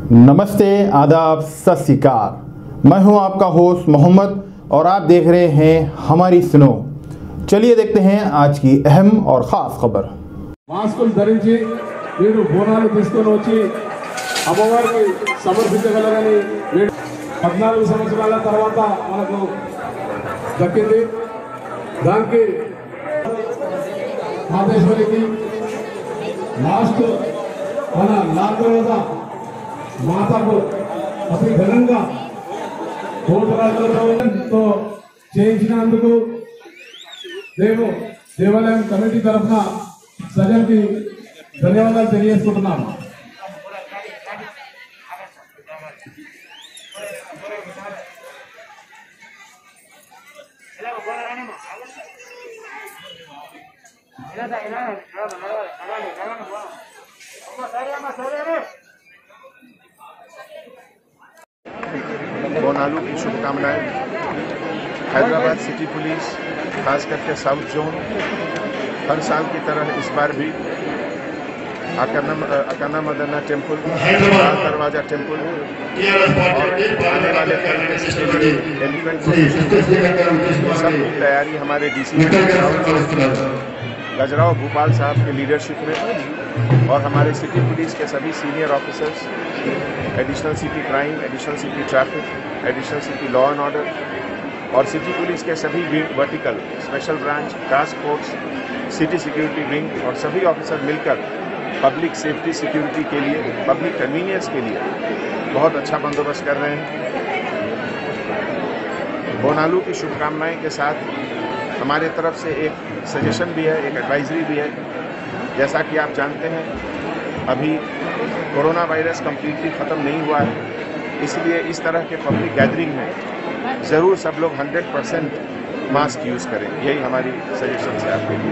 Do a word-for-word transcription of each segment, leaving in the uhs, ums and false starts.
नमस्ते, आदाब, सत श्री अकाल। मैं हूं आपका होस्ट मोहम्मद और आप देख रहे हैं हमारी सुनो। चलिए देखते हैं आज की अहम और ख़ास खबर। మాస్కులు ధరించి మీరు బోనాలు తీసుకొని వచ్చి అమ్మవారికి సమర్పించగలరని పద్నాలుగు సంవత్సరాల తర్వాత మనకు దక్కింది। దానికి మాతేశ్వరికి లాస్ట్ మన నాలుగవ మాతకు అతి ఘనంగా కోటరాజులతో చేయించినందుకు దేవు దేవాలయం కమిటీ తరఫున సజన్కి ధన్యవాదాలు తెలియజేస్తున్నాను। बोनालू की शुभकामनाएं। हैदराबाद सिटी पुलिस, खास करके साउथ जोन, हर साल की तरह इस बार भी अकन्ना अकन्ना मदन्ना टेम्पल, लाल दरवाजा टेम्पल और आने वाले एलिफेंट सब तैयारी हमारे डीसी गजराव भूपाल साहब के लीडरशिप में और हमारे सिटी पुलिस के सभी senior officers, additional city crime, additional city traffic, additional city law and order और सिटी पुलिस के सभी wing, vertical, special branch, task force, city security wing और सभी ऑफिसर मिलकर पब्लिक सेफ्टी सिक्योरिटी के लिए, पब्लिक कन्वीनियंस के लिए बहुत अच्छा बंदोबस्त कर रहे हैं। बोनालू की शुभकामनाएं के साथ हमारे तरफ से एक सजेशन भी है, एक एडवाइजरी भी है। जैसा कि आप जानते हैं, अभी कोरोना वायरस कम्प्लीटली ख़त्म नहीं हुआ है, इसलिए इस तरह के पब्लिक गैदरिंग में ज़रूर सब लोग हंड्रेड परसेंट मास्क यूज़ करें। यही हमारी सजेशन है आपके लिए।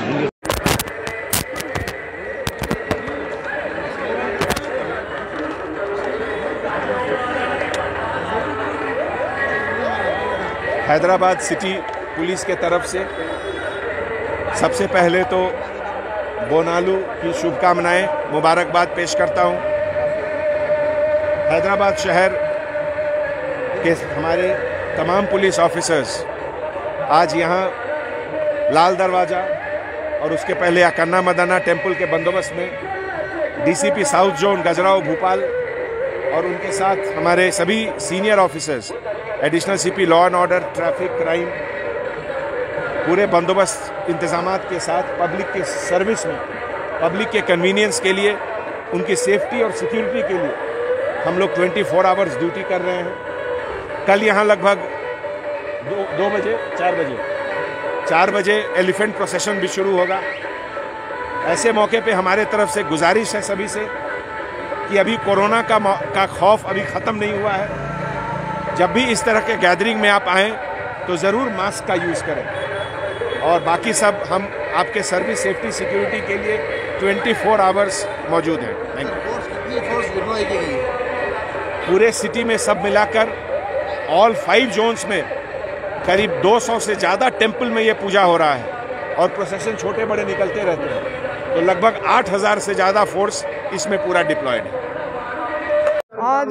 हैदराबाद सिटी पुलिस के तरफ से सबसे पहले तो बोनालू की शुभकामनाएं, मुबारकबाद पेश करता हूं। हैदराबाद शहर के हमारे तमाम पुलिस ऑफिसर्स आज यहां लाल दरवाज़ा और उसके पहले अकन्ना मदन्ना टेम्पल के बंदोबस्त में DCP south zone Gajrao Bhupal और उनके साथ हमारे सभी senior officers, additional CP law and order, traffic, crime, पूरे बंदोबस्त इंतजामात के साथ पब्लिक के सर्विस में, पब्लिक के कन्वीनियंस के लिए, उनकी सेफ्टी और सिक्योरिटी के लिए हम लोग चौबीस आवर्स ड्यूटी कर रहे हैं। कल यहाँ लगभग दो दो बजे चार बजे चार बजे एलिफेंट प्रोसेशन भी शुरू होगा। ऐसे मौके पे हमारे तरफ से गुजारिश है सभी से कि अभी कोरोना का का खौफ अभी ख़त्म नहीं हुआ है। जब भी इस तरह के गैदरिंग में आप आएँ तो ज़रूर मास्क का यूज़ करें और बाकी सब हम आपके सर्विस सेफ्टी सिक्योरिटी के लिए चौबीस आवर्स मौजूद हैं। Thank you. पूरे सिटी में सब मिलाकर ऑल फाइव जोन्स में करीब दो सौ से ज़्यादा टेम्पल में ये पूजा हो रहा है और प्रोसेशन छोटे बड़े निकलते रहते हैं, तो लगभग आठ हज़ार से ज़्यादा फोर्स इसमें पूरा डिप्लॉयड है। आज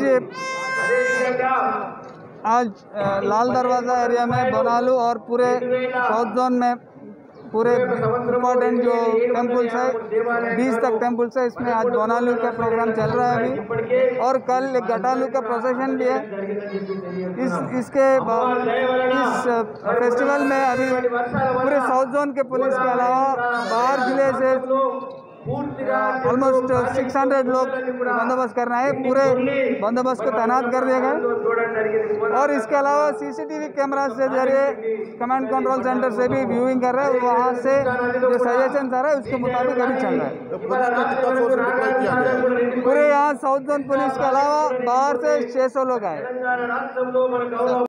आज लाल दरवाज़ा एरिया में बोनालू और पूरे साउथ जोन में पूरे इम्पोर्टेंट जो टेम्पल्स है, बीस तक टेम्पल्स है, इसमें आज बोनालू का प्रोग्राम चल रहा है अभी। और कल एक गटालू का प्रोसेशन भी है। इस इसके इस फेस्टिवल में अभी पूरे साउथ जोन के पुलिस के अलावा बाहर जिले से ऑलमोस्ट सिक्स हंड्रेड लोग बंदोबस्त करना है। पूरे बंदोबस्त को तैनात कर दिया गया और इसके अलावा सीसीटीवी कैमरा से जरिए कमांड कंट्रोल सेंटर से भी व्यूइंग कर रहे हैं। वहाँ से जो सजेशन आ रहा है उसके मुताबिक अभी चल रहा है। पूरे यहाँ साउथ जोन पुलिस के अलावा बाहर से छः सौ लोग आए।